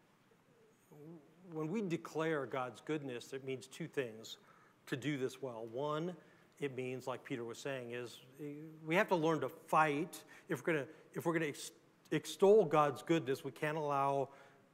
when we declare God's goodness, it means two things to do this well. One, it means, like Peter was saying, is we have to learn to fight. If we're going to if we're going to ex- extol God's goodness, we can't allow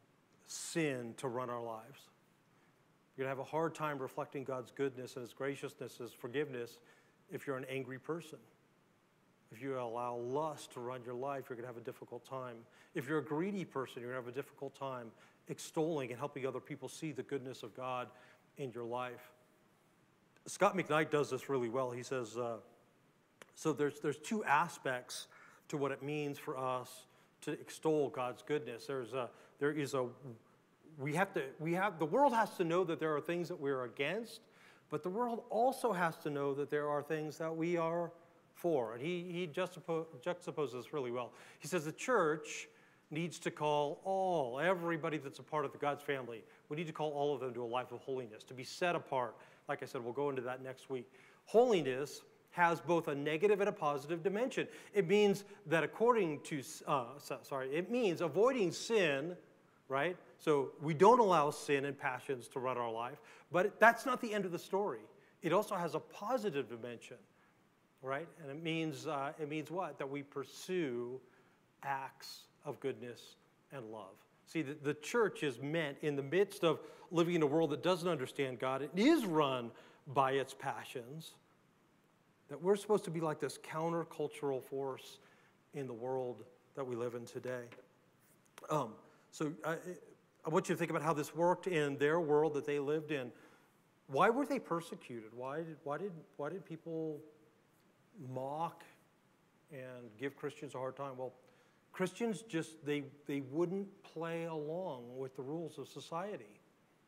sin to run our lives. You're going to have a hard time reflecting God's goodness and his graciousness, his forgiveness, if you're an angry person. If you allow lust to run your life, you're going to have a difficult time. If you're a greedy person, you're going to have a difficult time extolling and helping other people see the goodness of God in your life. Scott McKnight does this really well. He says, uh, so there's, there's two aspects to what it means for us to extol God's goodness. There's a, there is a, we have to, we have, the world has to know that there are things that we're against, but the world also has to know that there are things that we are for. And he, he juxtapo- juxtaposes this really well. He says the church needs to call all, everybody that's a part of the God's family, we need to call all of them to a life of holiness, to be set apart. Like I said, we'll go into that next week. Holiness has both a negative and a positive dimension. It means that according to, uh, so, sorry, it means avoiding sin, right? So we don't allow sin and passions to run our life, but it, that's not the end of the story. It also has a positive dimension, right? And it means, uh, it means what? That we pursue acts of goodness and love. See, the, the church is meant in the midst of living in a world that doesn't understand God. It is run by its passions. That we're supposed to be like this countercultural force in the world that we live in today. Um, so I, I want you to think about how this worked in their world that they lived in. Why were they persecuted? Why did, why did, why did people mock and give Christians a hard time? Well, Christians just, they, they wouldn't play along with the rules of society.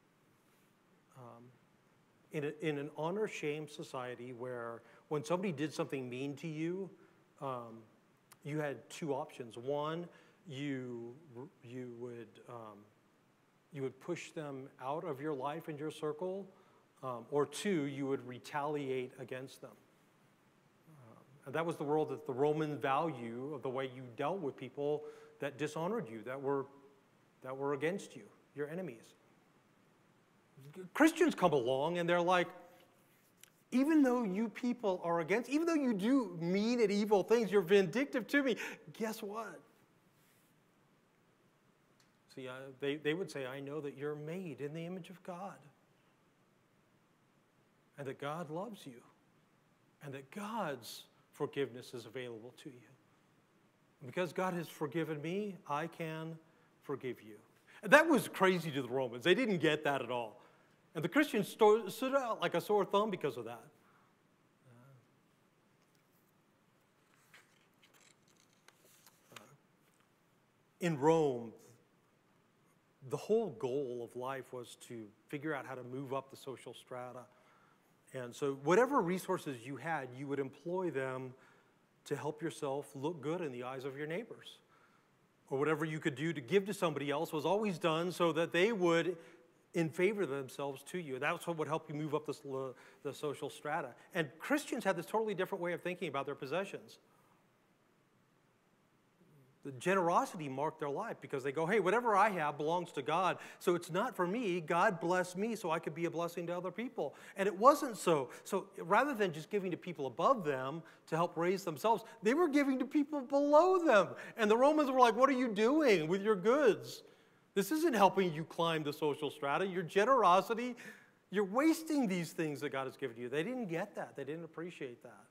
Um, in, a, in an honor-shame society where when somebody did something mean to you, um, you had two options. One, you, you, would, um, you would push them out of your life and your circle, Um, or two, you would retaliate against them. Um, and that was the world that the Roman value of the way you dealt with people that dishonored you, that were, that were against you, your enemies. Christians come along and they're like, even though you people are against, even though you do mean and evil things, you're vindictive to me, guess what? See, uh, they, they would say, I know that you're made in the image of God, and that God loves you, and that God's forgiveness is available to you. And because God has forgiven me, I can forgive you. And that was crazy to the Romans. They didn't get that at all. And the Christians sto- stood out like a sore thumb because of that. Uh, in Rome, the whole goal of life was to figure out how to move up the social strata. And so whatever resources you had, you would employ them to help yourself look good in the eyes of your neighbors. Or whatever you could do to give to somebody else was always done so that they would in favor themselves to you. That's what would help you move up this, the social strata. And Christians had this totally different way of thinking about their possessions. The generosity marked their life because they go, hey, whatever I have belongs to God, so it's not for me. God bless me so I could be a blessing to other people. And it wasn't so. So rather than just giving to people above them to help raise themselves, they were giving to people below them. And the Romans were like, what are you doing with your goods? This isn't helping you climb the social strata. Your generosity, you're wasting these things that God has given you. They didn't get that. They didn't appreciate that.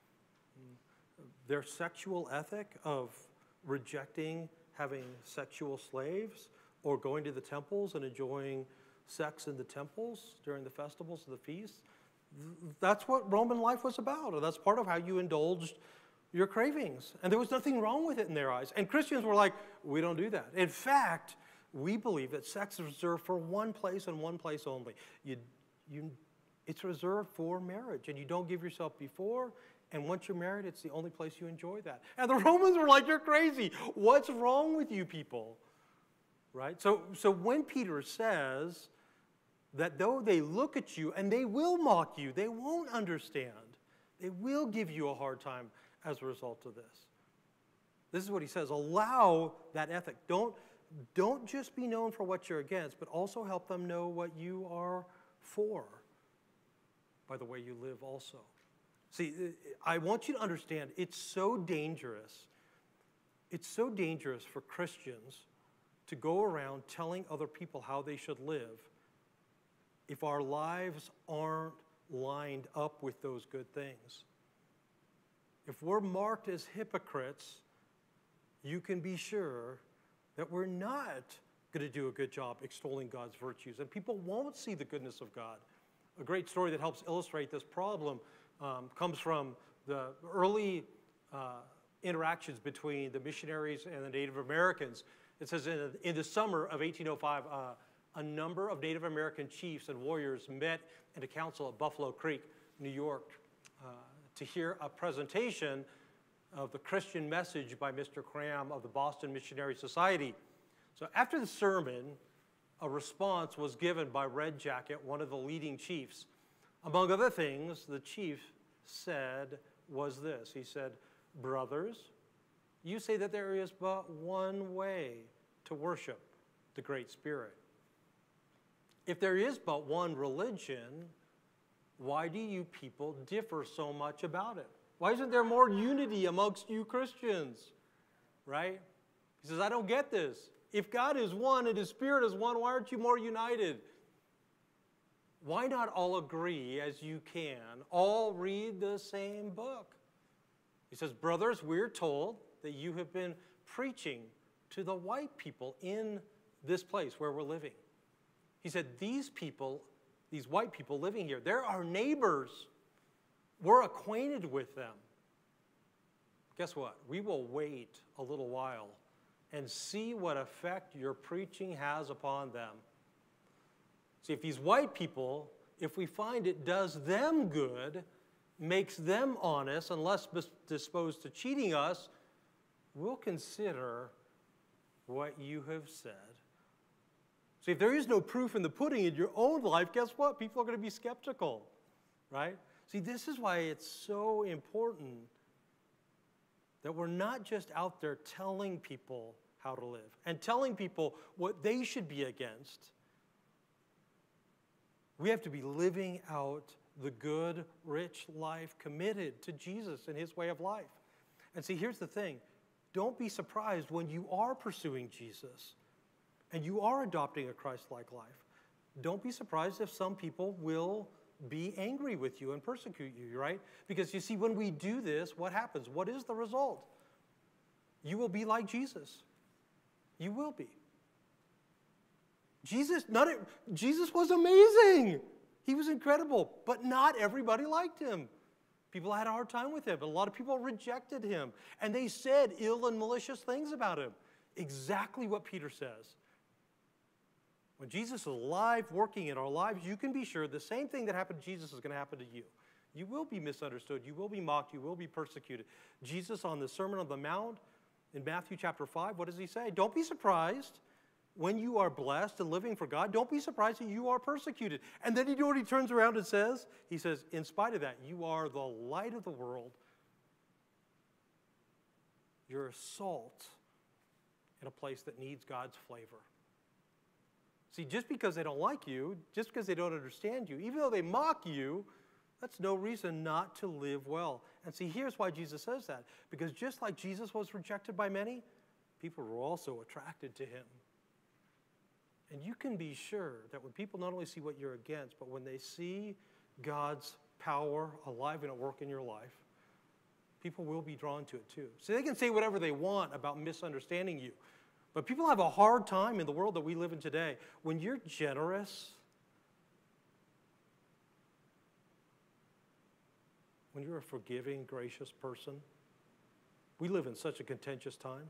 Their sexual ethic of rejecting having sexual slaves or going to the temples and enjoying sex in the temples during the festivals and the feasts, that's what Roman life was about. And that's part of how you indulged your cravings. And there was nothing wrong with it in their eyes. And Christians were like, we don't do that. In fact, we believe that sex is reserved for one place and one place only. You, you, it's reserved for marriage, and you don't give yourself before, and once you're married, it's the only place you enjoy that. And the Romans were like, you're crazy. What's wrong with you people? Right? So, so when Peter says that though they look at you and they will mock you, they won't understand. They will give you a hard time as a result of this. This is what he says. Allow that ethic. Don't Don't just be known for what you're against, but also help them know what you are for by the way you live also. See, I want you to understand, it's so dangerous. It's so dangerous for Christians to go around telling other people how they should live if our lives aren't lined up with those good things. If we're marked as hypocrites, you can be sure that we're not going to do a good job extolling God's virtues, and people won't see the goodness of God. A great story that helps illustrate this problem um, comes from the early uh, interactions between the missionaries and the Native Americans. It says in, in the summer of eighteen oh five, uh, a number of Native American chiefs and warriors met in a council at Buffalo Creek, New York, uh, to hear a presentation of the Christian message by Mister Cram of the Boston Missionary Society. So after the sermon, a response was given by Red Jacket, one of the leading chiefs. Among other things, the chief said was this. He said, brothers, you say that there is but one way to worship the Great Spirit. If there is but one religion, why do you people differ so much about it? Why isn't there more unity amongst you Christians? Right? He says, I don't get this. If God is one and His Spirit is one, why aren't you more united? Why not all agree as you can, all read the same book? He says, brothers, we're told that you have been preaching to the white people in this place where we're living. He said, these people, these white people living here, they're our neighbors. We're acquainted with them. Guess what? We will wait a little while and see what effect your preaching has upon them. See, if these white people, if we find it does them good, makes them honest and less disposed to cheating us, we'll consider what you have said. See, if there is no proof in the pudding in your own life, guess what? People are going to be skeptical, right? See, this is why it's so important that we're not just out there telling people how to live and telling people what they should be against. We have to be living out the good, rich life committed to Jesus and his way of life. And see, here's the thing. Don't be surprised when you are pursuing Jesus and you are adopting a Christ-like life. Don't be surprised if some people will be angry with you and persecute you, right? Because you see, when we do this, what happens? What is the result? You will be like Jesus. You will be. Jesus, not, Jesus was amazing. He was incredible, but not everybody liked him. People had a hard time with him. A lot of people rejected him, and they said ill and malicious things about him. Exactly what Peter says. When Jesus is alive, working in our lives, you can be sure the same thing that happened to Jesus is going to happen to you. You will be misunderstood. You will be mocked. You will be persecuted. Jesus on the Sermon on the Mount in Matthew chapter five, what does he say? Don't be surprised when you are blessed and living for God. Don't be surprised that you are persecuted. And then you know what he turns around and says? He says, in spite of that, you are the light of the world. You're a salt in a place that needs God's flavor. See, just because they don't like you, just because they don't understand you, even though they mock you, that's no reason not to live well. And see, here's why Jesus says that. Because just like Jesus was rejected by many, people were also attracted to him. And you can be sure that when people not only see what you're against, but when they see God's power alive and at work in your life, people will be drawn to it too. So they can say whatever they want about misunderstanding you. But people have a hard time in the world that we live in today. When you're generous, when you're a forgiving, gracious person, we live in such a contentious time.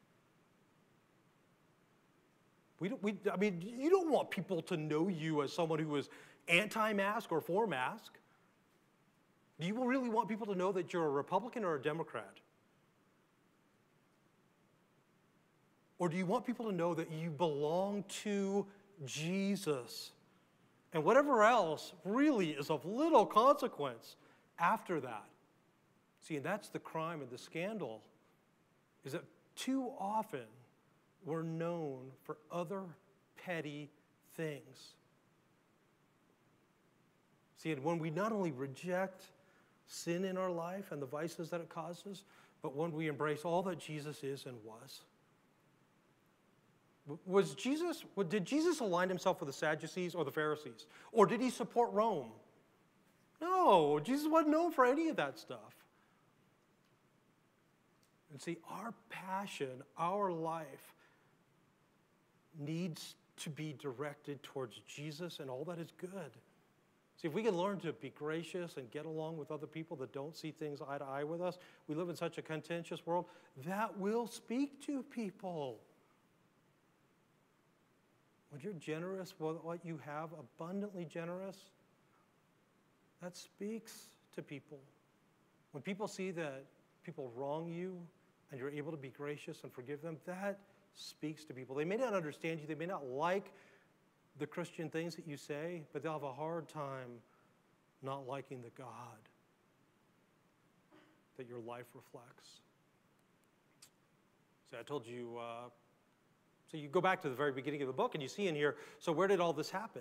We don't, we, I mean, you don't want people to know you as someone who is anti-mask or for mask. Do you really want people to know that you're a Republican or a Democrat? Or do you want people to know that you belong to Jesus? And whatever else really is of little consequence after that. See, and that's the crime and the scandal, is that too often we're known for other petty things. See, and when we not only reject sin in our life and the vices that it causes, but when we embrace all that Jesus is and was. Was Jesus, did Jesus align himself with the Sadducees or the Pharisees? Or did he support Rome? No, Jesus wasn't known for any of that stuff. And see, our passion, our life needs to be directed towards Jesus and all that is good. See, if we can learn to be gracious and get along with other people that don't see things eye to eye with us, we live in such a contentious world, that will speak to people. When you're generous with what you have, abundantly generous, that speaks to people. When people see that people wrong you and you're able to be gracious and forgive them, that speaks to people. They may not understand you. They may not like the Christian things that you say, but they'll have a hard time not liking the God that your life reflects. See, I told you, uh, so you go back to the very beginning of the book and you see in here, so where did all this happen?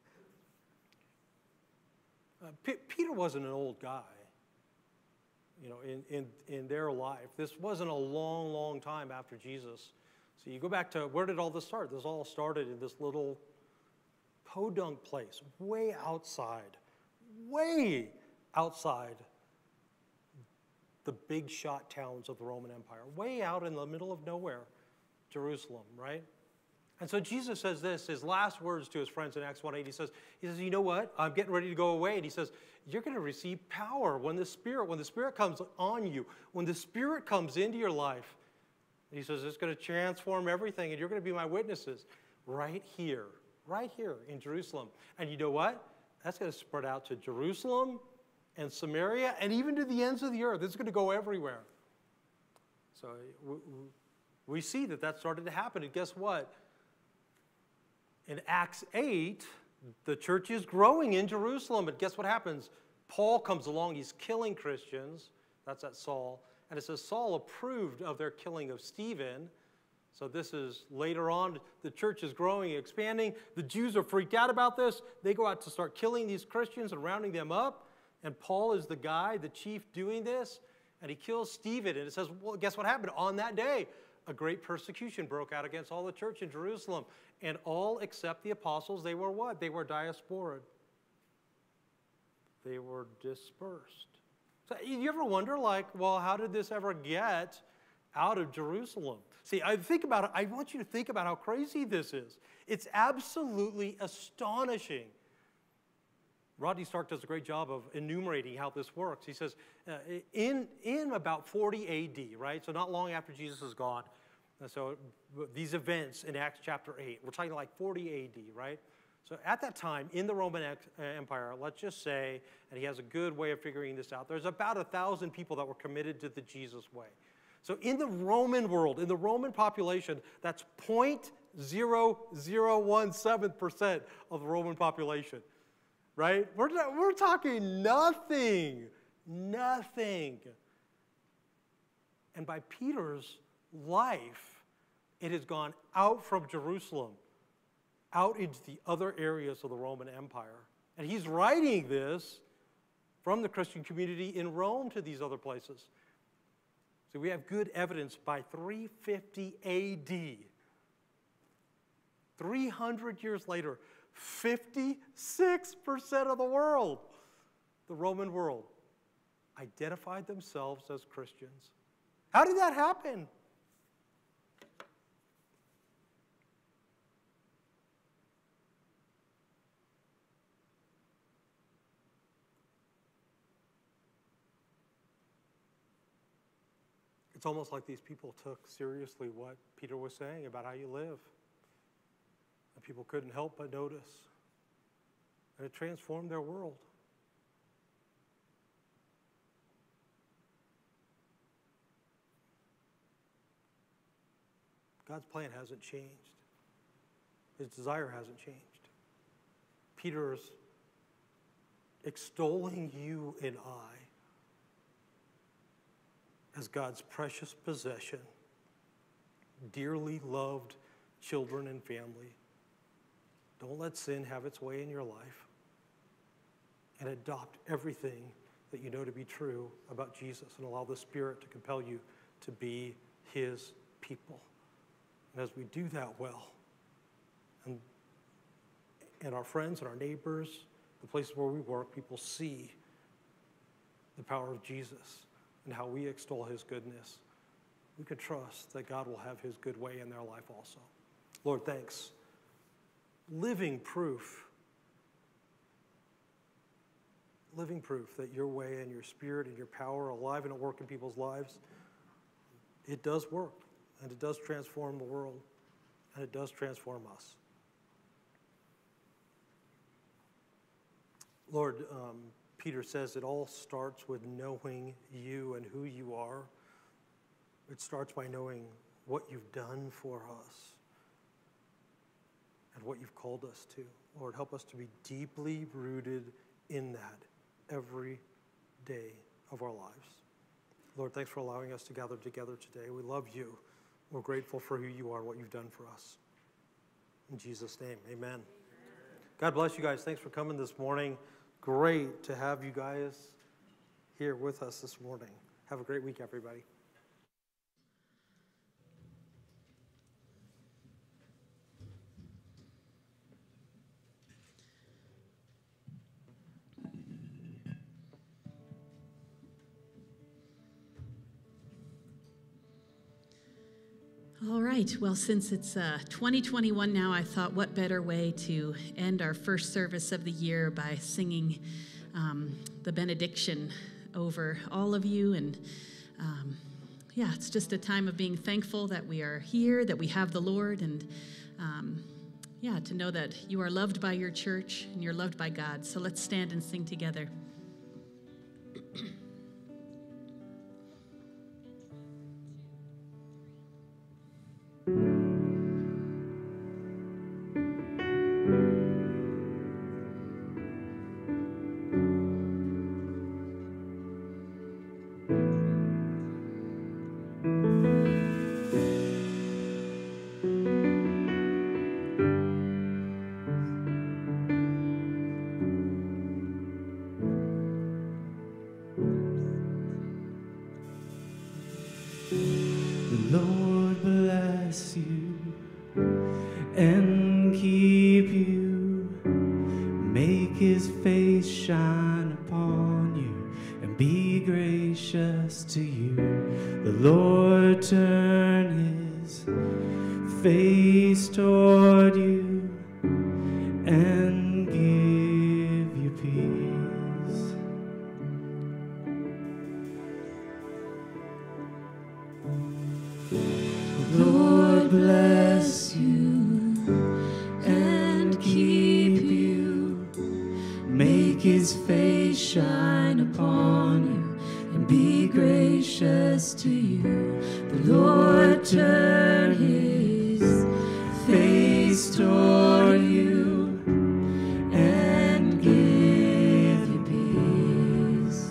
Uh, P- Peter wasn't an old guy, you know, in, in, in their life. This wasn't a long, long time after Jesus. So you go back to, where did all this start? This all started in this little podunk place, way outside, way outside the big shot towns of the Roman Empire, way out in the middle of nowhere, Jerusalem, right? And so Jesus says this, his last words to his friends in Acts one eight, he says, he says, you know what? I'm getting ready to go away. And he says, you're going to receive power when the Spirit, when the Spirit comes on you, when the Spirit comes into your life. He says, it's going to transform everything, and you're going to be my witnesses right here, right here in Jerusalem. And you know what? That's going to spread out to Jerusalem and Samaria and even to the ends of the earth. It's going to go everywhere. So we see that that started to happen. And guess what? In Acts eight, the church is growing in Jerusalem, and guess what happens? Paul comes along, he's killing Christians. That's that Saul. And it says Saul approved of their killing of Stephen. So this is later on, the church is growing, expanding. The Jews are freaked out about this. They go out to start killing these Christians and rounding them up. And Paul is the guy, the chief, doing this. And he kills Stephen. And it says, well, guess what happened? On that day, a great persecution broke out against all the church in Jerusalem. And all except the apostles, they were what? They were diasporaed. They were dispersed. So you ever wonder, like, well, how did this ever get out of Jerusalem? See, I think about it. I want you to think about how crazy this is. It's absolutely astonishing. Rodney Stark does a great job of enumerating how this works. He says, uh, in, in about forty A D, right? So not long after Jesus is gone. And so these events in Acts chapter eight, we're talking like forty A D, right? So at that time, in the Roman Empire, let's just say, and he has a good way of figuring this out, there's about a thousand people that were committed to the Jesus way. So in the Roman world, in the Roman population, that's zero point zero zero one seven percent of the Roman population, right? We're, we're talking nothing, nothing. And by Peter's life, it has gone out from Jerusalem, out into the other areas of the Roman Empire. And he's writing this from the Christian community in Rome to these other places. So we have good evidence by three fifty A D. three hundred years later, fifty-six percent of the world, the Roman world, identified themselves as Christians. How did that happen? It's almost like these people took seriously what Peter was saying about how you live. And people couldn't help but notice. And it transformed their world. God's plan hasn't changed. His desire hasn't changed. Peter's extolling you and I as God's precious possession, dearly loved children and family. Don't let sin have its way in your life, and adopt everything that you know to be true about Jesus, and allow the Spirit to compel you to be his people. And as we do that well, and, and our friends and our neighbors, the places where we work, people see the power of Jesus and how we extol his goodness, we can trust that God will have his good way in their life also. Lord, thanks. Living proof, living proof that your way and your Spirit and your power are alive and at work in people's lives. It does work, and it does transform the world, and it does transform us. Lord, um, Peter says it all starts with knowing you and who you are. It starts by knowing what you've done for us and what you've called us to. Lord, help us to be deeply rooted in that every day of our lives. Lord, thanks for allowing us to gather together today. We love you. We're grateful for who you are and what you've done for us. In Jesus' name, amen. God bless you guys. Thanks for coming this morning. Great to have you guys here with us this morning. Have a great week, everybody. All right, well, since it's uh, twenty twenty-one now, I thought what better way to end our first service of the year by singing um, the benediction over all of you. And um, yeah, it's just a time of being thankful that we are here, that we have the Lord, and um, yeah, to know that you are loved by your church and you're loved by God. So let's stand and sing together. Lord bless you and keep you, make his face shine upon you and be gracious to you. The Lord turn his face toward you and give you peace. Lord bless you and keep you, make his face shine upon you and be gracious to you. The Lord turn his face toward you and give you peace.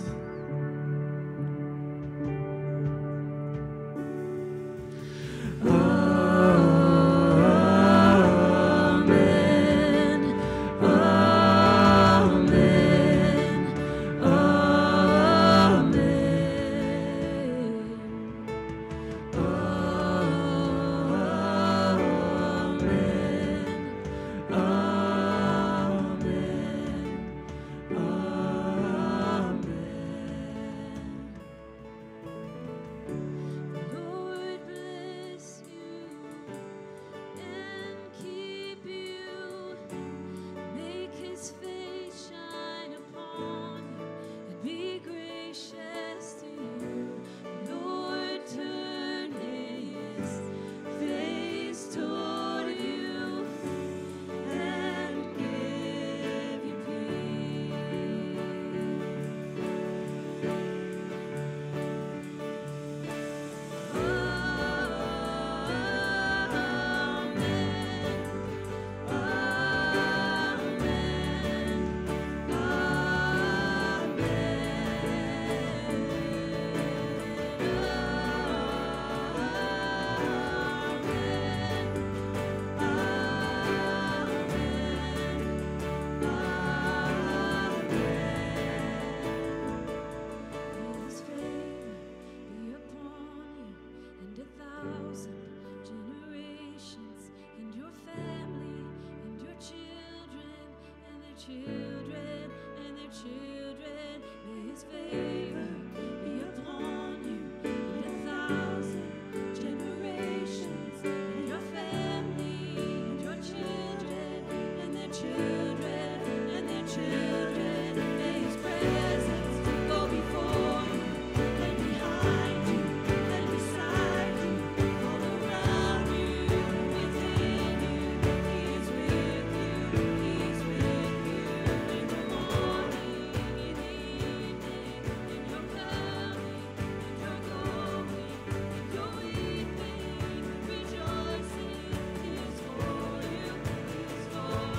Children and their children, may his favor be upon you and a thousand generations, and your family and your children and their children and their children. May his presence go before you and behind you and beside you, all around you and within you. He is with you, he is with you. In the morning, in the evening, in your coming, in your going, in your weeping, rejoicing, he is for you, he is for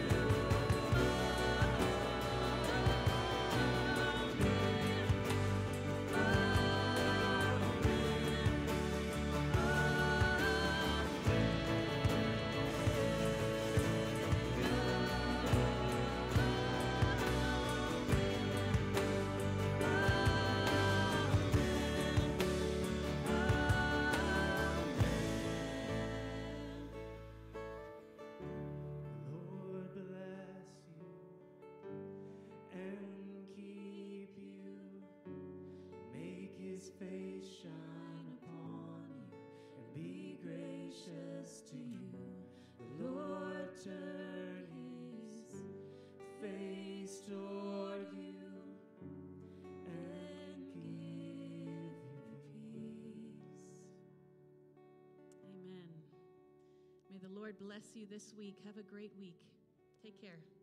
Lord bless you and keep you, make his face shine upon you and be gracious to you. The Lord turn his face toward you and give you peace. Amen. May the Lord bless you this week. Have a great week. Take care.